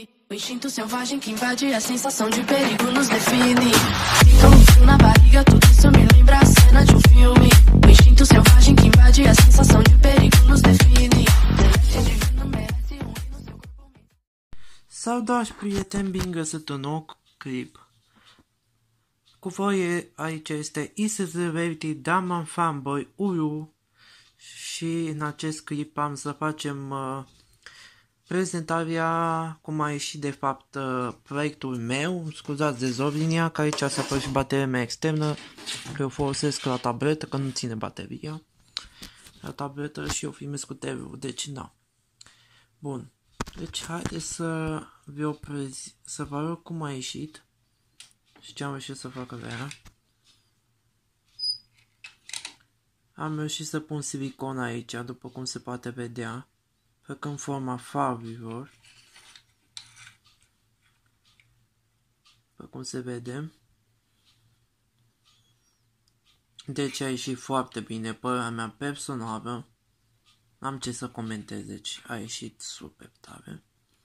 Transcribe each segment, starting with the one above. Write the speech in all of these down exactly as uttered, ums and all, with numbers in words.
O instinto selvagem que invade a sensação de perigo nos define. Fica um frio na barriga, tudo isso me lembra a cena de um filme. O instinto selvagem que invade a sensação de perigo nos define. Saudați prieteni, bine găsit un nou clip. Cu voi aici este I S Z Verity Diamond Fanboy unu și în acest clip am să facem uh, prezentarea cum a ieșit de fapt uh, proiectul meu, scuzați dezordinea, că aici s-a pus și bateria mea externă, că o folosesc la tabletă, că nu ține bateria la tabletă și eu filmez cu T V-ul, deci na. Bun, deci haideți să vă prezi, să vă arăt cum a ieșit și ce am reușit să fac avea. Am reușit să pun silicon aici, după cum se poate vedea, făcând forma farurilor, după cum se vede. Deci a ieșit foarte bine, părerea mea personală, n-am ce să comentez, deci a ieșit super tare.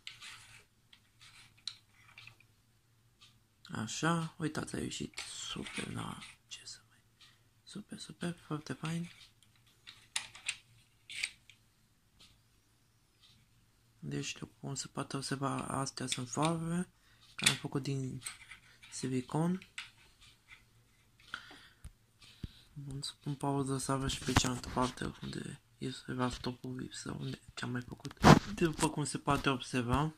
Așa, uitați, a ieșit super, na, ce să mai, super, super, foarte fain. Deci, după cum se poate observa, astea sunt farurile care am făcut din silicon. Bun, să pun pauză să avem și pe cealaltă parte unde este laptopul lipsă, unde ce-am mai făcut. După cum se poate observa,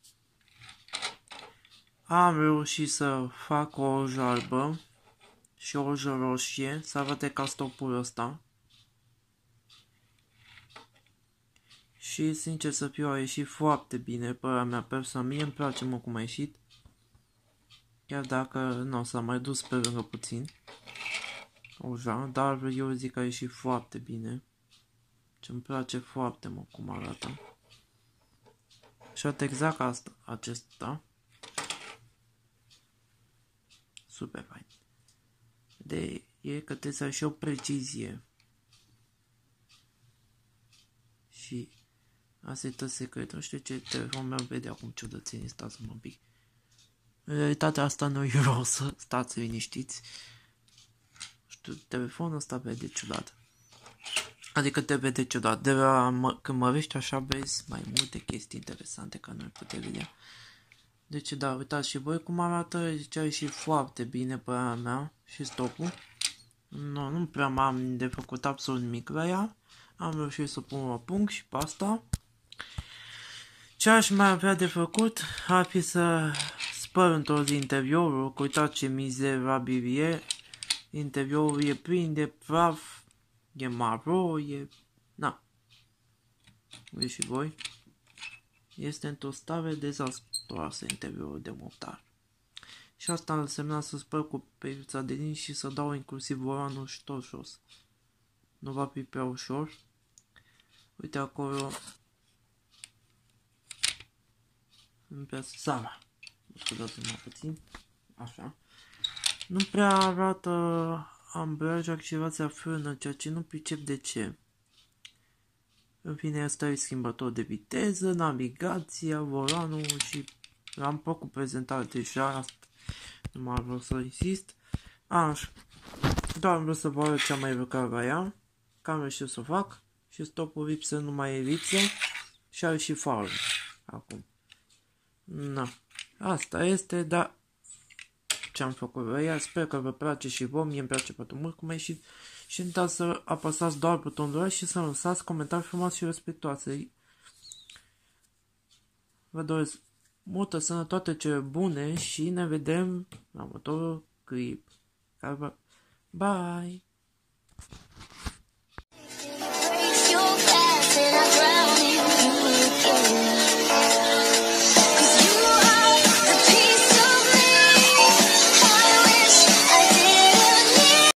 am reușit să fac o ojă albă și o ojă roșie, să arate ca stopul ăsta. Și sincer să fiu, a ieșit foarte bine, părerea mea personală, mie îmi place mult cum a ieșit. Chiar dacă nu s-a mai dus pe lângă puțin oja, dar eu zic că a ieșit foarte bine. Și îmi place foarte mult cum arată. Și arată exact asta, acesta. Super fain. De e că trebuie să ai și o precizie. Și asta e tot secretul. Nu știu ce telefon meu vede acum ciudățenii, stați-mă un pic. În realitate asta nu e rosă, stați liniștiți. Știu, telefonul ăsta vede ciudat. Adică te vede ciudat. De la mă, când mărești așa vezi mai multe chestii interesante care nu le puteți vedea. Deci da, uitați și voi cum arată, deci a ieșit foarte bine părerea mea și stopul. Nu, nu prea m-am de făcut absolut nimic la ea. Am reușit să pun la punct și pe asta. Ce aș mai avea de făcut ar fi să spăr într-o zi interiorul, că uitați ce mizerabil e. Interiorul e plin de praf, e maro, e... na. Uite și voi. Este într-o stare dezastroasă interiorul de motar. Și asta însemna să spăr cu periuța de dinți și să dau inclusiv volanul și tot jos. Nu va fi prea ușor. Uite acolo. Nu prea Sara. Scuzați-mă puțin. Așa. Nu prea arată ambreiaj activația frână, ceea ce nu pricep de ce. În fine, asta e schimbător de viteză, navigația, volanul și am făcut prezentare deja, asta nu mai vreau să insist. Așa, doar vreau să vă arăt ce am mai lucrat la ea, că am reușit să o fac și stopul lipsă nu mai e lipsă și are și farul acum. Na, asta este, dar ce am făcut la ea, sper că vă place și vouă, mie îmi place foarte mult cum a ieșit. Și nu uitați să apăsați doar butonul ăla și să lăsați comentarii frumoase și respectoase. Vă doresc multă sănătate, cele bune și ne vedem la următorul clip. Bye!